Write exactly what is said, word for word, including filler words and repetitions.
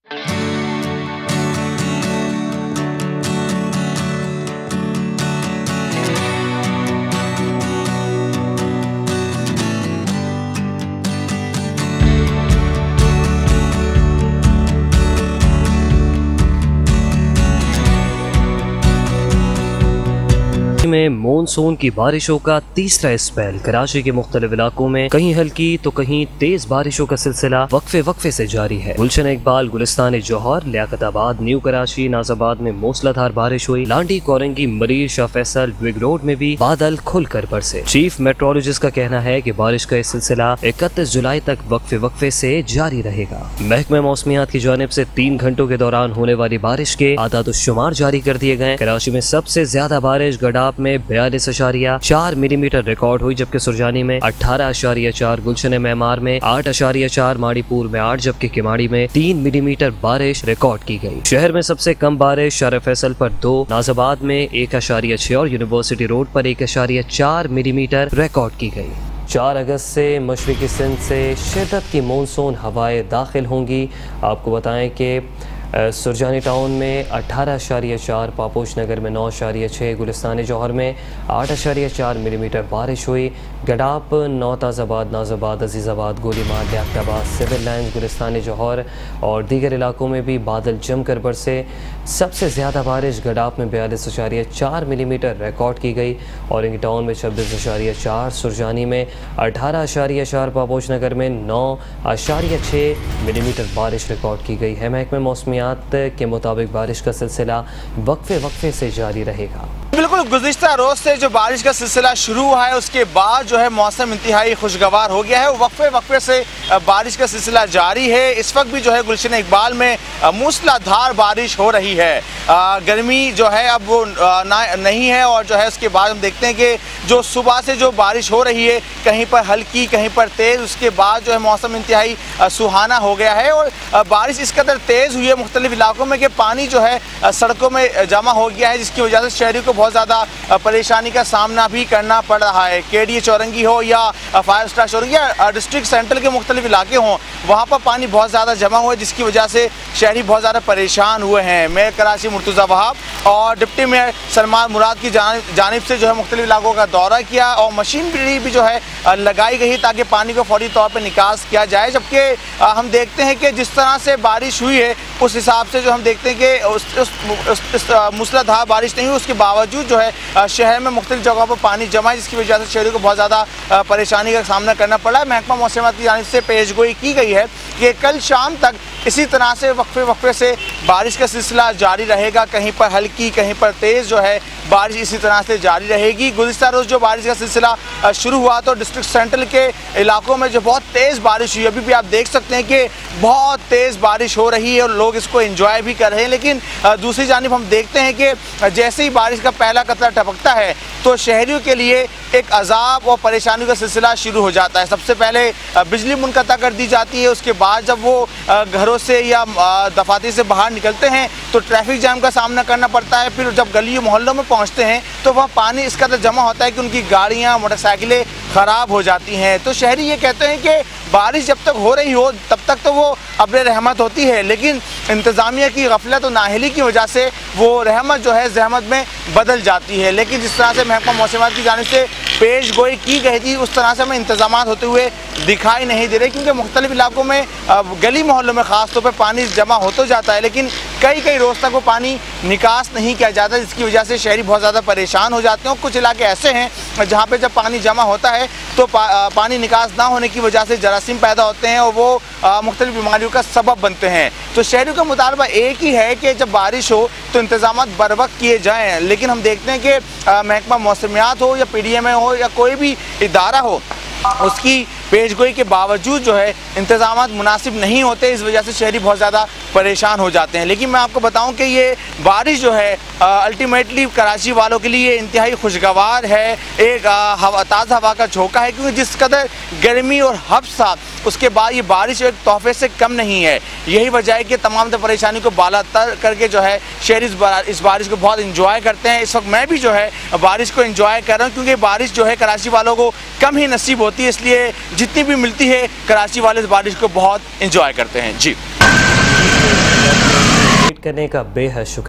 में मानसून की बारिशों का तीसरा स्पेल कराची के मुख्तलिफ इलाकों में कहीं हल्की तो कहीं तेज बारिशों का सिलसिला वक्फे वक्फे से जारी है। गुलशन इकबाल, गुलिस्तान जौहर, लियाकताबाद, न्यू कराची, नाजाबाद में मूसलाधार बारिश हुई। लांडी, कोरंगी, मरीर, शाह फैसल, विग रोड में भी बादल खुलकर बरसे। चीफ मेट्रोलॉजिस्ट का कहना है कि बारिश का यह सिलसिला इकतीस जुलाई तक वक्फे वक्फे से जारी रहेगा। महकमा मौसमियात की जानिब से तीन घंटों के दौरान होने वाली बारिश के आदाद-उश-शुमार जारी कर दिए गए। कराची में सबसे ज्यादा बारिश गडाप में बयालीस अशारिया चार मिलीमीटर रिकॉर्ड हुई, जबकि सुरजानी में अठारह अशारिया चार, गुलशन मेमार में आठ अशारिया चार, माड़ीपुर में आठ, जबकि किमाड़ी में तीन मिलीमीटर बारिश रिकॉर्ड की गई। शहर में सबसे कम बारिश शाह फैसल पर दो, नाजाबाद में एक अशारिया छह और यूनिवर्सिटी रोड पर एक अशारिया चार मिलीमीटर रिकॉर्ड की गई। चार अगस्त से मशरकी सिंध से शिद्दत की मानसून हवाएं दाखिल होंगी। आपको बताएं कि सुरजानी टाउन में अठारह अशारिया चार, पापोश नगर में नौ अशारिया छः, गुलिस्तान जौहर में आठ अशारिया चार मिलीमीटर बारिश हुई। गडाप, नौताज़ाबाद, नाजाबाद, अजीज़ाबाद, गोलीमार, लियाकताबाद, सिविल लाइन्स, गुलिस्तान जौहर और दीगर इलाकों में भी बादल जमकर बरसे। सबसे ज़्यादा बारिश गडाप में बयालीस अशारिया चार मिलीमीटर रिकॉर्ड की गई। औरंगी टाउन में छब्बीस अशारिया चार, सुरजानी में अठारह अशारिया चार, पापोश नगर में नौ अशारिया छः मिलीमीटर बारिश रिकॉर्ड की गई है। महकमा मौसमियात के मुताबिक बारिश का सिलसिला वक्फे वक्फे से जारी रहेगा। बिल्कुल, गुज़िश्ता रोज से जो बारिश का सिलसिला शुरू हुआ है उसके बाद जो है मौसम इंतहाई खुशगवार हो गया है। वक्फे वक्फे से बारिश का सिलसिला जारी है। इस वक्त भी जो है गुलशन इकबाल में मूसलाधार बारिश हो रही है। गर्मी जो है अब वो ना नहीं है और जो है उसके बाद हम देखते हैं कि जो सुबह से जो बारिश हो रही है, कहीं पर हल्की कहीं पर तेज़, उसके बाद जो है मौसम इंतहाई सुहाना हो गया है। और बारिश इस कदर तेज़ हुई है मुख्तलिफ इलाकों में कि पानी जो है सड़कों में जमा हो गया है, जिसकी वजह से शहरी को बहुत ज़्यादा परेशानी का सामना भी करना पड़ रहा है। के डी ए चौरंगी हो या फाइव स्टार चौरंगी या डिस्ट्रिक्ट सेंट्रल के मुख्तलिफ इलाके हों, वहाँ पर पानी बहुत ज़्यादा जमा हुआ है, जिसकी वजह से शहरी बहुत ज़्यादा परेशान हुए हैं। मेयर कराची मुर्तज़ा वहाब और डिप्टी मेयर सलमान मुराद की जानिब से जो है मुख्तलिफ इलाकों का दौरा किया और मशीनरी भी जो है लगाई गई ताकि पानी को फौरी तौर पर निकास किया जाए। जबकि हम देखते हैं कि जिस तरह से बारिश हुई है उस हिसाब से जो हम देखते हैं कि उस, उस, उस, उस मूसलाधार बारिश नहीं हुई, उसके बावजूद जो है शहर में मुख्तलिफ जगहों पर पानी जमा है, जिसकी वजह से शहरी को बहुत ज़्यादा परेशानी का सामना करना पड़ा है। महकमा मौसमियात की जानिब से पेशगोई की गई है कि कल शाम तक इसी तरह से वक्फे वक्फे से बारिश का सिलसिला जारी रहेगा। कहीं पर हल्की कहीं पर तेज़ जो है बारिश इसी तरह से जारी रहेगी। गुज़िश्ता रोज़ जो बारिश का सिलसिला शुरू हुआ तो डिस्ट्रिक्ट सेंट्रल के इलाकों में जो बहुत तेज़ बारिश हुई, अभी भी आप देख सकते हैं कि बहुत तेज़ बारिश हो रही है और लोग इसको एंजॉय भी कर रहे हैं। लेकिन दूसरी जानिब हम देखते हैं कि जैसे ही बारिश का पहला कतरा टपकता है तो शहरियों के लिए एक अजाब और परेशानी का सिलसिला शुरू हो जाता है। सबसे पहले बिजली मुनक़ता कर दी जाती है, उसके बाद जब वो घरों से या दफातर से बाहर निकलते हैं तो ट्रैफिक जाम का सामना करना पड़ता है। फिर जब गली मोहल्लों में पहुंचते हैं तो वह पानी इस कदर जमा होता है कि उनकी गाड़ियां मोटरसाइकिलें ख़राब हो जाती हैं। तो शहरी ये कहते हैं कि बारिश जब तक हो रही हो तब तक तो वो अब्र रहमत होती है, लेकिन इंतज़ामिया की गफलत और नाअहली की वजह से वो रहमत जो है जहमत में बदल जाती है। लेकिन जिस तरह से महकमा मौसमियात की जानिब से पेश गोई की गई थी उस तरह से हमें इंतजाम होते हुए दिखाई नहीं दे रहे, क्योंकि मुख्तलिफ इलाकों में गली मोहल्लों में ख़ास तौर पर पानी जमा हो तो जाता है, लेकिन कई कई रोज़ तक वो पानी निकास नहीं किया जाता, जिसकी वजह से शहरी बहुत ज़्यादा परेशान हो जाते हैं। और कुछ इलाके ऐसे हैं जहाँ पे जब पानी जमा होता है तो पा, पानी निकास ना होने की वजह से जरासीम पैदा होते हैं और वो मुख्तलिफ बीमारियों का सबब बनते हैं। तो शहरियों का मुतालबा एक ही है कि जब बारिश हो तो इंतजाम बर वक्त किए जाएँ। लेकिन हम देखते हैं कि महकमा मौसमियात हो या पी डी एम ए हो या कोई भी इदारा हो, उसकी पेशगोई के बावजूद जो है इंतजामात मुनासिब नहीं होते, इस वजह से शहरी बहुत ज़्यादा परेशान हो जाते हैं। लेकिन मैं आपको बताऊं कि ये बारिश जो है अल्टीमेटली कराची वालों के लिए इंतहाई खुशगवार है, एक हवा ताज़ा हवा का झोंका है, क्योंकि जिस कदर गर्मी और हब्स था उसके बाद ये बारिश एक तोहफे से कम नहीं है। यही वजह है कि तमाम परेशानी को बाला तर करके जो है शहरी इस बारिश को बहुत इंजॉय करते हैं। इस वक्त मैं भी जो है बारिश को इंजॉय कर रहा हूँ, क्योंकि बारिश जो है कराची वालों को कम ही नसीब होती है, इसलिए जितनी भी मिलती है कराची वाले इस बारिश को बहुत इंजॉय करते हैं। जी। करने का बेहद शुक्रिया।